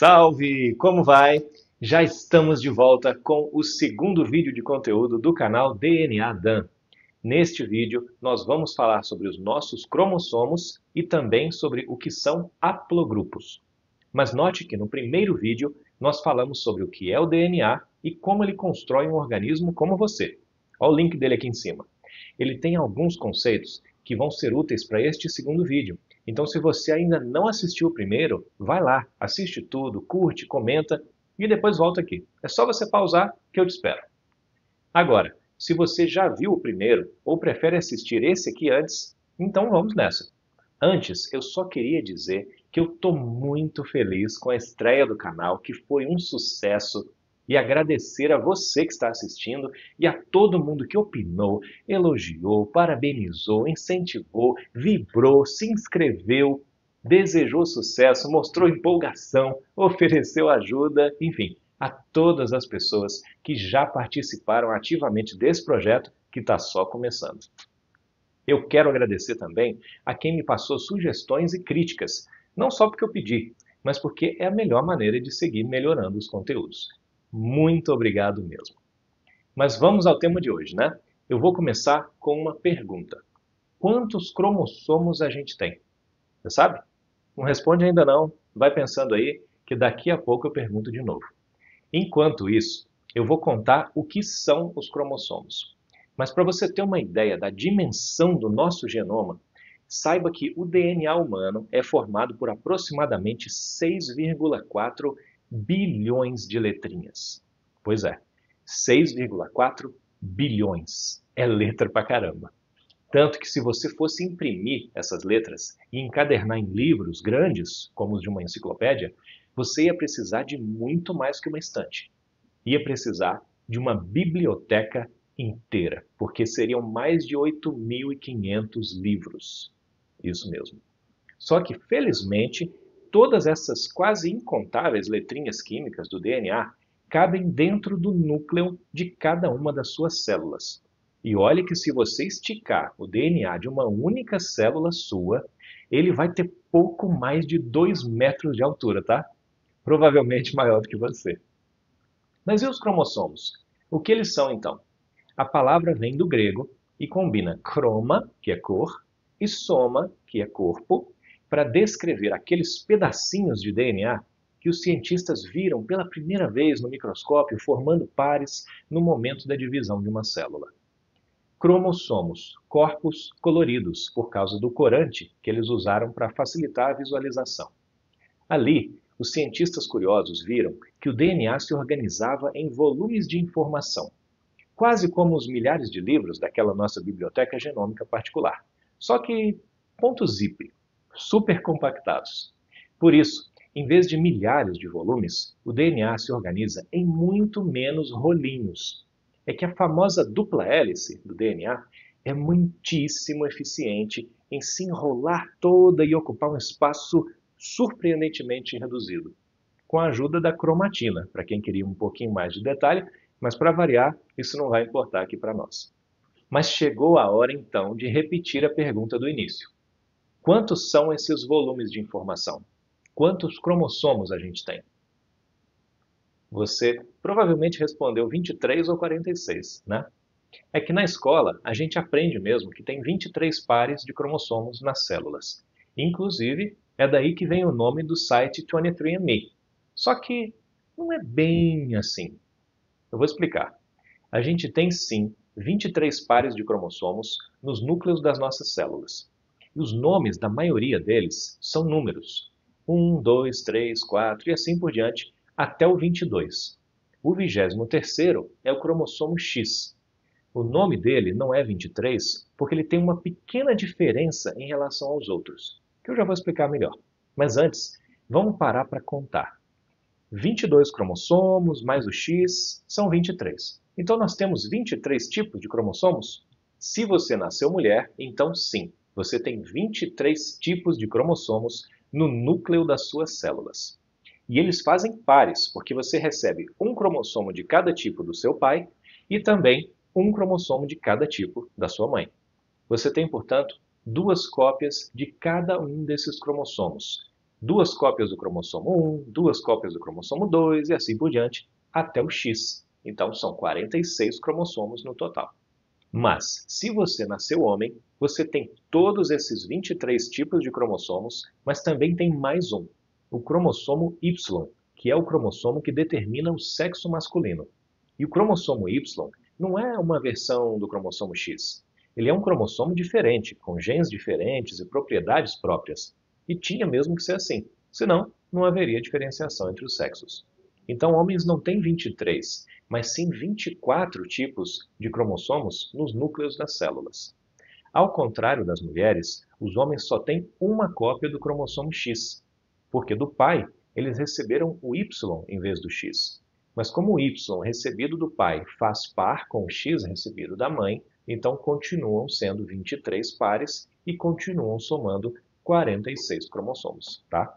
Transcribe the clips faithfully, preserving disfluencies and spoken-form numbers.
Salve! Como vai? Já estamos de volta com o segundo vídeo de conteúdo do canal D N A Dan. Neste vídeo, nós vamos falar sobre os nossos cromossomos e também sobre o que são haplogrupos. Mas note que no primeiro vídeo, nós falamos sobre o que é o D N A e como ele constrói um organismo como você. Olha o link dele aqui em cima. Ele tem alguns conceitos que vão ser úteis para este segundo vídeo. Então, se você ainda não assistiu o primeiro, vai lá, assiste tudo, curte, comenta e depois volta aqui. É só você pausar que eu te espero. Agora, se você já viu o primeiro ou prefere assistir esse aqui antes, então vamos nessa. Antes, eu só queria dizer que eu estou muito feliz com a estreia do canal, que foi um sucesso, e agradecer a você que está assistindo e a todo mundo que opinou, elogiou, parabenizou, incentivou, vibrou, se inscreveu, desejou sucesso, mostrou empolgação, ofereceu ajuda, enfim, a todas as pessoas que já participaram ativamente desse projeto que está só começando. Eu quero agradecer também a quem me passou sugestões e críticas, não só porque eu pedi, mas porque é a melhor maneira de seguir melhorando os conteúdos. Muito obrigado mesmo. Mas vamos ao tema de hoje, né? Eu vou começar com uma pergunta. Quantos cromossomos a gente tem? Você sabe? Não responde ainda não. Vai pensando aí que daqui a pouco eu pergunto de novo. Enquanto isso, eu vou contar o que são os cromossomos. Mas para você ter uma ideia da dimensão do nosso genoma, saiba que o D N A humano é formado por aproximadamente seis vírgula quatro bilhões de letrinhas. Pois é, seis vírgula quatro bilhões. É letra pra caramba. Tanto que se você fosse imprimir essas letras e encadernar em livros grandes, como os de uma enciclopédia, você ia precisar de muito mais que uma estante. Ia precisar de uma biblioteca inteira, porque seriam mais de oito mil e quinhentos livros. Isso mesmo. Só que, felizmente, todas essas quase incontáveis letrinhas químicas do D N A cabem dentro do núcleo de cada uma das suas células. E olhe que se você esticar o D N A de uma única célula sua, ele vai ter pouco mais de dois metros de altura, tá? Provavelmente maior do que você. Mas e os cromossomos? O que eles são, então? A palavra vem do grego e combina chroma, que é cor, e soma, que é corpo, para descrever aqueles pedacinhos de D N A que os cientistas viram pela primeira vez no microscópio formando pares no momento da divisão de uma célula. Cromossomos, corpos coloridos, por causa do corante que eles usaram para facilitar a visualização. Ali, os cientistas curiosos viram que o D N A se organizava em volumes de informação, quase como os milhares de livros daquela nossa biblioteca genômica particular. Só que ponto zip, super compactados. Por isso, em vez de milhares de volumes, o D N A se organiza em muito menos rolinhos. É que a famosa dupla hélice do D N A é muitíssimo eficiente em se enrolar toda e ocupar um espaço surpreendentemente reduzido, com a ajuda da cromatina, para quem queria um pouquinho mais de detalhe, mas para variar, isso não vai importar aqui para nós. Mas chegou a hora então de repetir a pergunta do início. Quantos são esses volumes de informação? Quantos cromossomos a gente tem? Você provavelmente respondeu vinte e três ou quarenta e seis, né? É que na escola a gente aprende mesmo que tem vinte e três pares de cromossomos nas células. Inclusive, é daí que vem o nome do site vinte e três and me. Só que não é bem assim. Eu vou explicar. A gente tem sim vinte e três pares de cromossomos nos núcleos das nossas células. E os nomes da maioria deles são números. um, dois, três, quatro e assim por diante, até o vinte e dois. O vigésimo terceiro é o cromossomo X. O nome dele não é vinte e três porque ele tem uma pequena diferença em relação aos outros, que eu já vou explicar melhor. Mas antes, vamos parar para contar. vinte e dois cromossomos mais o X são vinte e três. Então nós temos vinte e três tipos de cromossomos? Se você nasceu mulher, então sim, você tem vinte e três tipos de cromossomos no núcleo das suas células. E eles fazem pares, porque você recebe um cromossomo de cada tipo do seu pai e também um cromossomo de cada tipo da sua mãe. Você tem, portanto, duas cópias de cada um desses cromossomos, duas cópias do cromossomo um, duas cópias do cromossomo dois e assim por diante, até o X. Então, são quarenta e seis cromossomos no total. Mas, se você nasceu homem, você tem todos esses vinte e três tipos de cromossomos, mas também tem mais um, o cromossomo Y, que é o cromossomo que determina o sexo masculino. E o cromossomo Y não é uma versão do cromossomo X. Ele é um cromossomo diferente, com genes diferentes e propriedades próprias. E tinha mesmo que ser assim, senão não haveria diferenciação entre os sexos. Então, homens não têm vinte e três, mas sim vinte e quatro tipos de cromossomos nos núcleos das células. Ao contrário das mulheres, os homens só têm uma cópia do cromossomo X, porque do pai eles receberam o Y em vez do X. Mas como o Y recebido do pai faz par com o X recebido da mãe, então continuam sendo vinte e três pares e continuam somando quarenta e seis cromossomos, tá?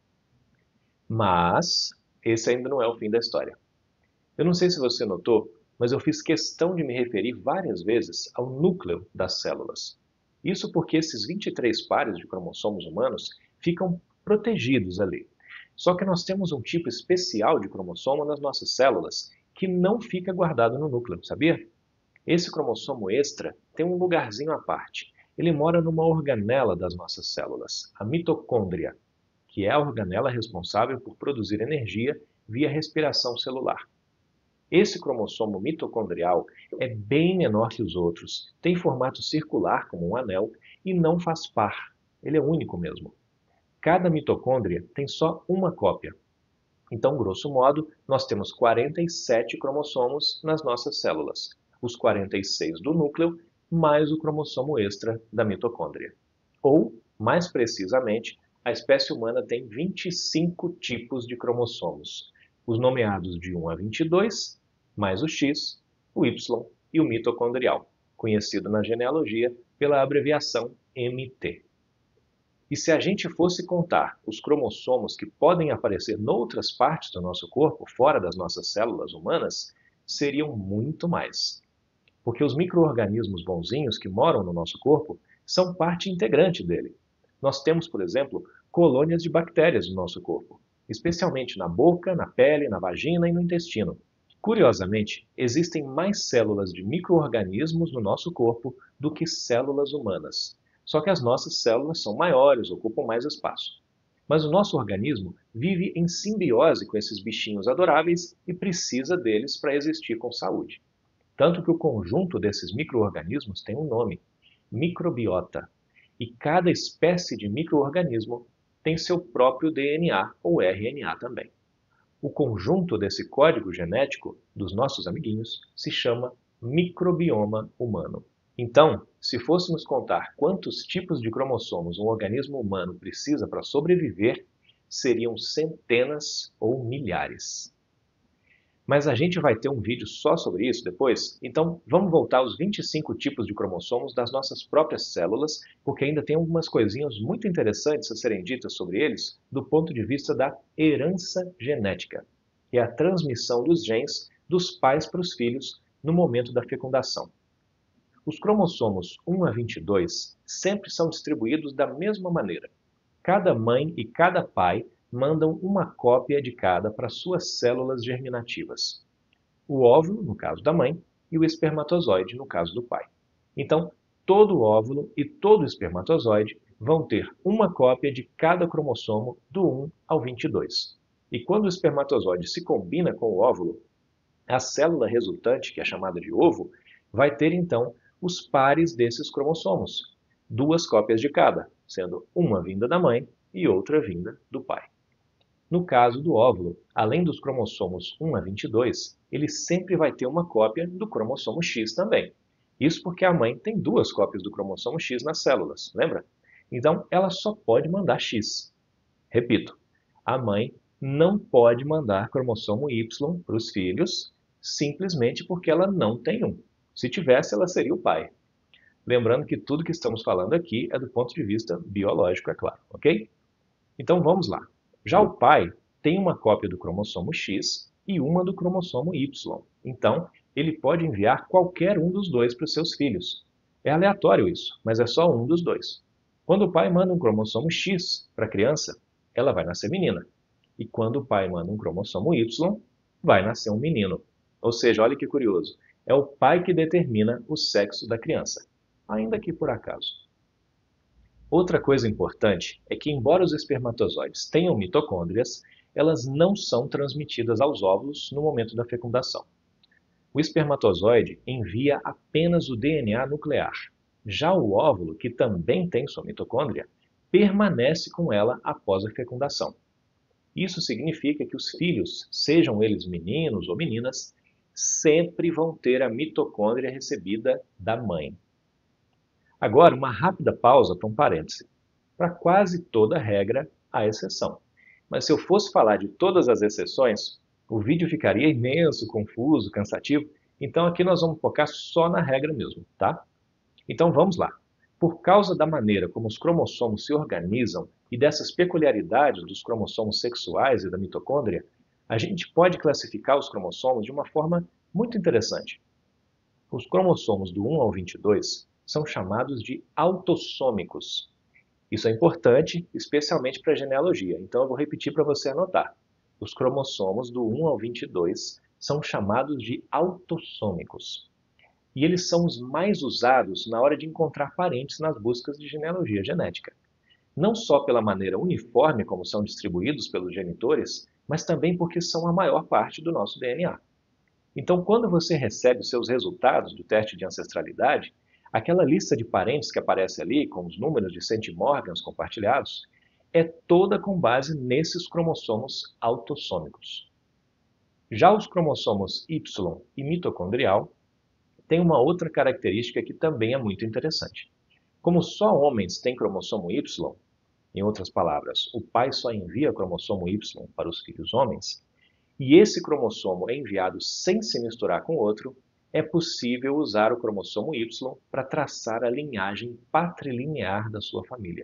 Mas esse ainda não é o fim da história. Eu não sei se você notou, mas eu fiz questão de me referir várias vezes ao núcleo das células. Isso porque esses vinte e três pares de cromossomos humanos ficam protegidos ali. Só que nós temos um tipo especial de cromossomo nas nossas células que não fica guardado no núcleo, sabia? Esse cromossomo extra tem um lugarzinho à parte. Ele mora numa organela das nossas células, a mitocôndria, que é a organela responsável por produzir energia via respiração celular. Esse cromossomo mitocondrial é bem menor que os outros, tem formato circular como um anel e não faz par. Ele é único mesmo. Cada mitocôndria tem só uma cópia. Então, grosso modo, nós temos quarenta e sete cromossomos nas nossas células, os quarenta e seis do núcleo, mais o cromossomo extra da mitocôndria. Ou, mais precisamente, a espécie humana tem vinte e cinco tipos de cromossomos, os nomeados de um a vinte e dois, mais o X, o Y e o mitocondrial, conhecido na genealogia pela abreviação M T. E se a gente fosse contar os cromossomos que podem aparecer noutras partes do nosso corpo, fora das nossas células humanas, seriam muito mais. Porque os micro-organismos bonzinhos que moram no nosso corpo são parte integrante dele. Nós temos, por exemplo, colônias de bactérias no nosso corpo, especialmente na boca, na pele, na vagina e no intestino. Curiosamente, existem mais células de micro-organismos no nosso corpo do que células humanas. Só que as nossas células são maiores, ocupam mais espaço. Mas o nosso organismo vive em simbiose com esses bichinhos adoráveis e precisa deles para existir com saúde. Tanto que o conjunto desses micro-organismos tem um nome, microbiota. E cada espécie de micro-organismo tem seu próprio D N A ou R N A também. O conjunto desse código genético dos nossos amiguinhos se chama microbioma humano. Então, se fôssemos contar quantos tipos de cromossomos um organismo humano precisa para sobreviver, seriam centenas ou milhares. Mas a gente vai ter um vídeo só sobre isso depois, então vamos voltar aos vinte e cinco tipos de cromossomos das nossas próprias células, porque ainda tem algumas coisinhas muito interessantes a serem ditas sobre eles do ponto de vista da herança genética, que é a transmissão dos genes dos pais para os filhos no momento da fecundação. Os cromossomos um a vinte e dois sempre são distribuídos da mesma maneira. Cada mãe e cada pai mandam uma cópia de cada para suas células germinativas. O óvulo, no caso da mãe, e o espermatozoide, no caso do pai. Então, todo óvulo e todo espermatozoide vão ter uma cópia de cada cromossomo do um ao vinte e dois. E quando o espermatozoide se combina com o óvulo, a célula resultante, que é chamada de ovo, vai ter então os pares desses cromossomos, duas cópias de cada, sendo uma vinda da mãe e outra vinda do pai. No caso do óvulo, além dos cromossomos um a vinte e dois, ele sempre vai ter uma cópia do cromossomo X também. Isso porque a mãe tem duas cópias do cromossomo X nas células, lembra? Então, ela só pode mandar X. Repito, a mãe não pode mandar cromossomo Y para os filhos, simplesmente porque ela não tem um. Se tivesse, ela seria o pai. Lembrando que tudo que estamos falando aqui é do ponto de vista biológico, é claro, ok? Então vamos lá. Já o pai tem uma cópia do cromossomo X e uma do cromossomo Y. Então, ele pode enviar qualquer um dos dois para os seus filhos. É aleatório isso, mas é só um dos dois. Quando o pai manda um cromossomo X para a criança, ela vai nascer menina. E quando o pai manda um cromossomo Y, vai nascer um menino. Ou seja, olha que curioso, é o pai que determina o sexo da criança, ainda que por acaso. Outra coisa importante é que, embora os espermatozoides tenham mitocôndrias, elas não são transmitidas aos óvulos no momento da fecundação. O espermatozoide envia apenas o D N A nuclear. Já o óvulo, que também tem sua mitocôndria, permanece com ela após a fecundação. Isso significa que os filhos, sejam eles meninos ou meninas, sempre vão ter a mitocôndria recebida da mãe. Agora, uma rápida pausa para um parêntese. Para quase toda regra, há exceção. Mas se eu fosse falar de todas as exceções, o vídeo ficaria imenso, confuso, cansativo. Então aqui nós vamos focar só na regra mesmo, tá? Então vamos lá. Por causa da maneira como os cromossomos se organizam e dessas peculiaridades dos cromossomos sexuais e da mitocôndria, a gente pode classificar os cromossomos de uma forma muito interessante. Os cromossomos do um ao vinte e dois são chamados de autossômicos. Isso é importante, especialmente para a genealogia, então eu vou repetir para você anotar. Os cromossomos do um ao vinte e dois são chamados de autossômicos. E eles são os mais usados na hora de encontrar parentes nas buscas de genealogia genética. Não só pela maneira uniforme como são distribuídos pelos genitores, mas também porque são a maior parte do nosso D N A. Então, quando você recebe os seus resultados do teste de ancestralidade, aquela lista de parentes que aparece ali, com os números de centimórgãos compartilhados, é toda com base nesses cromossomos autossômicos. Já os cromossomos Y e mitocondrial têm uma outra característica que também é muito interessante. Como só homens têm cromossomo Y, em outras palavras, o pai só envia cromossomo Y para os filhos homens, e esse cromossomo é enviado sem se misturar com outro, é possível usar o cromossomo Y para traçar a linhagem patrilinear da sua família.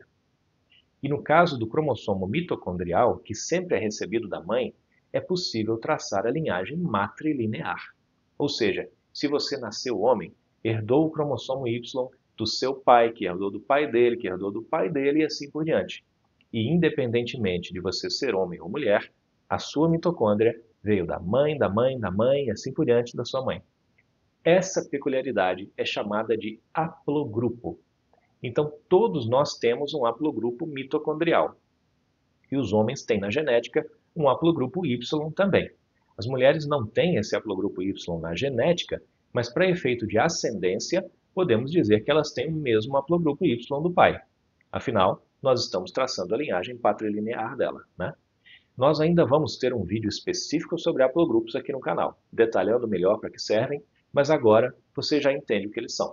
E no caso do cromossomo mitocondrial, que sempre é recebido da mãe, é possível traçar a linhagem matrilinear. Ou seja, se você nasceu homem, herdou o cromossomo Y do seu pai, que herdou do pai dele, que herdou do pai dele e assim por diante. E independentemente de você ser homem ou mulher, a sua mitocôndria veio da mãe, da mãe, da mãe e assim por diante da sua mãe. Essa peculiaridade é chamada de haplogrupo. Então, todos nós temos um haplogrupo mitocondrial. E os homens têm na genética um haplogrupo Y também. As mulheres não têm esse haplogrupo Y na genética, mas para efeito de ascendência, podemos dizer que elas têm o mesmo haplogrupo Y do pai. Afinal, nós estamos traçando a linhagem patrilinear dela, né? Nós ainda vamos ter um vídeo específico sobre haplogrupos aqui no canal, detalhando melhor para que servem, mas agora você já entende o que eles são.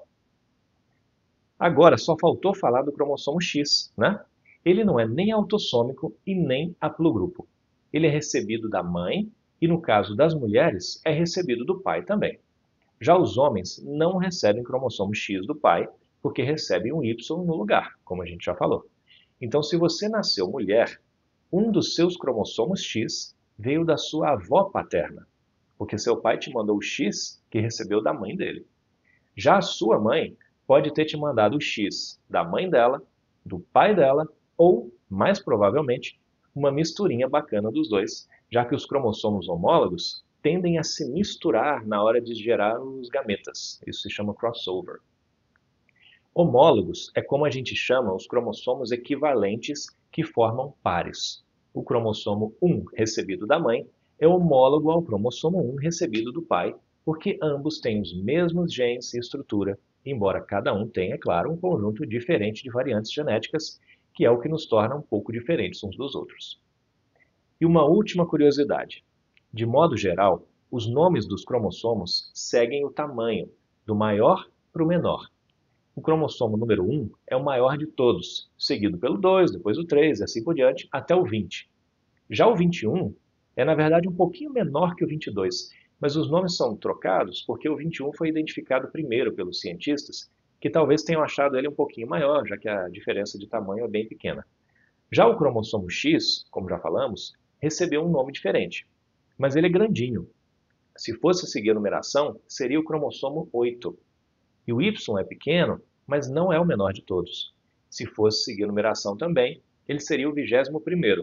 Agora, só faltou falar do cromossomo X, né? Ele não é nem autossômico e nem haplogrupo. Ele é recebido da mãe e, no caso das mulheres, é recebido do pai também. Já os homens não recebem cromossomo X do pai, porque recebem um Y no lugar, como a gente já falou. Então, se você nasceu mulher, um dos seus cromossomos X veio da sua avó paterna, porque seu pai te mandou o X que recebeu da mãe dele. Já a sua mãe pode ter te mandado o X da mãe dela, do pai dela, ou, mais provavelmente, uma misturinha bacana dos dois, já que os cromossomos homólogos tendem a se misturar na hora de gerar os gametas. Isso se chama crossover. Homólogos é como a gente chama os cromossomos equivalentes que formam pares. O cromossomo um recebido da mãe é homólogo ao cromossomo um recebido do pai, porque ambos têm os mesmos genes e estrutura, embora cada um tenha, claro, um conjunto diferente de variantes genéticas, que é o que nos torna um pouco diferentes uns dos outros. E uma última curiosidade. De modo geral, os nomes dos cromossomos seguem o tamanho, do maior para o menor. O cromossomo número um é o maior de todos, seguido pelo dois, depois o três e assim por diante, até o vinte. Já o vinte e um é, na verdade, um pouquinho menor que o vinte e dois, mas os nomes são trocados porque o vinte e um foi identificado primeiro pelos cientistas, que talvez tenham achado ele um pouquinho maior, já que a diferença de tamanho é bem pequena. Já o cromossomo X, como já falamos, recebeu um nome diferente, mas ele é grandinho. Se fosse seguir a numeração, seria o cromossomo oito. E o Y é pequeno, mas não é o menor de todos. Se fosse seguir a numeração também, ele seria o vigésimo primeiro.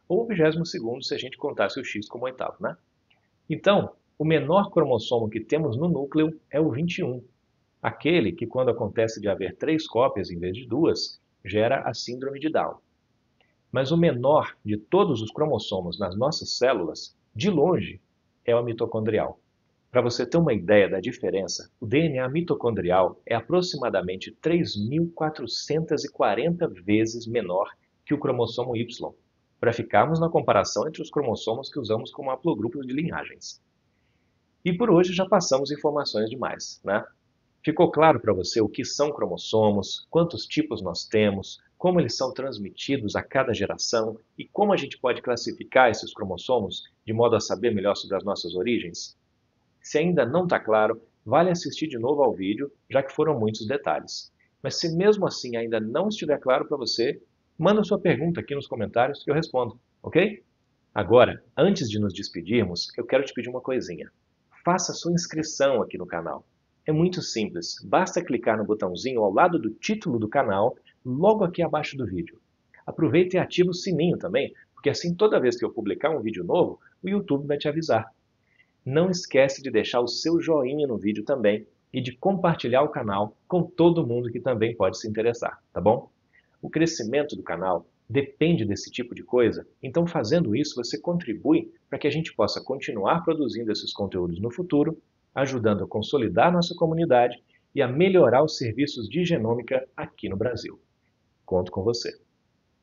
ou o vigésimo segundo se a gente contasse o X como oitavo, né? Então, o menor cromossomo que temos no núcleo é o vinte e um, aquele que, quando acontece de haver três cópias em vez de duas, gera a síndrome de Down. Mas o menor de todos os cromossomos nas nossas células, de longe, é o mitocondrial. Para você ter uma ideia da diferença, o D N A mitocondrial é aproximadamente três mil quatrocentas e quarenta vezes menor que o cromossomo Y, para ficarmos na comparação entre os cromossomos que usamos como haplogrupos de linhagens. E por hoje já passamos informações demais, né? Ficou claro para você o que são cromossomos, quantos tipos nós temos, como eles são transmitidos a cada geração e como a gente pode classificar esses cromossomos de modo a saber melhor sobre as nossas origens? Se ainda não está claro, vale assistir de novo ao vídeo, já que foram muitos detalhes. Mas se mesmo assim ainda não estiver claro para você, manda sua pergunta aqui nos comentários que eu respondo, ok? Agora, antes de nos despedirmos, eu quero te pedir uma coisinha. Faça sua inscrição aqui no canal. É muito simples, basta clicar no botãozinho ao lado do título do canal, logo aqui abaixo do vídeo. Aproveita e ativa o sininho também, porque assim toda vez que eu publicar um vídeo novo, o YouTube vai te avisar. Não esquece de deixar o seu joinha no vídeo também e de compartilhar o canal com todo mundo que também pode se interessar, tá bom? O crescimento do canal depende desse tipo de coisa, então fazendo isso você contribui para que a gente possa continuar produzindo esses conteúdos no futuro, ajudando a consolidar nossa comunidade e a melhorar os serviços de genômica aqui no Brasil. Conto com você.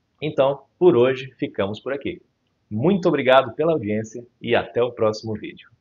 Então, por hoje, ficamos por aqui. Muito obrigado pela audiência e até o próximo vídeo.